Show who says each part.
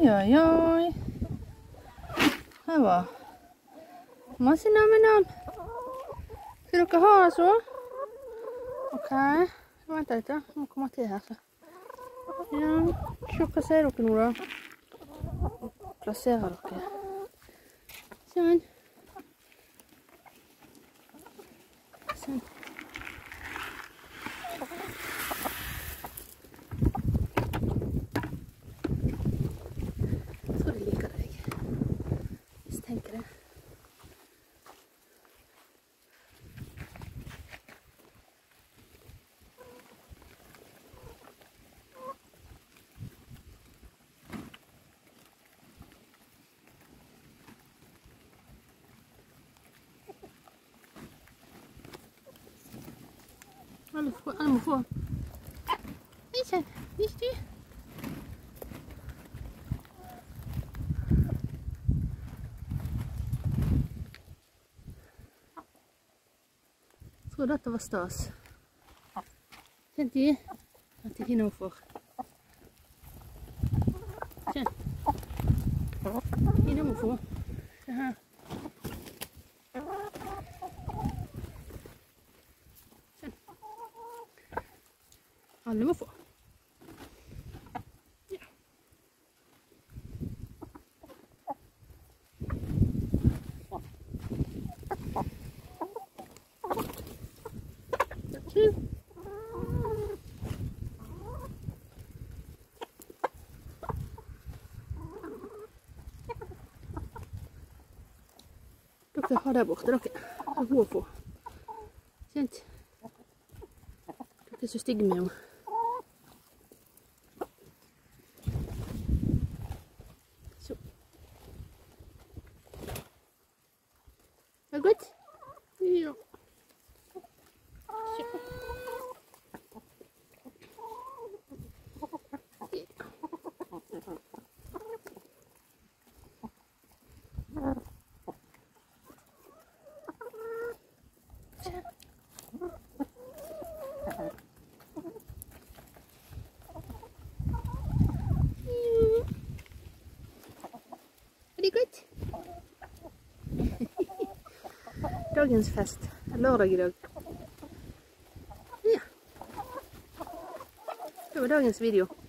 Speaker 1: Oi, oi, oi. Her var masse nam-nam. Skal dere ha det så? Ok. Vent litt da. Nå kommer jeg til her så. Ja, se hva sier dere nå da? Plasserer dere. Sånn. Sånn. Jeg tror de liker deg. Hvis tenker det. Alle må få. Ikke du. Jeg tror dette var stas. Kjent de? At de finner for. Kjent. De må få. Se her. Alle må få. Ja. Dere har der borte, dere. Så hun får. Kjent. Dere er så stygge med henne. Er det godt? Ja. Er det godt? Dagens fest. Det er lørdag i dag. Ja. Det var dagens video.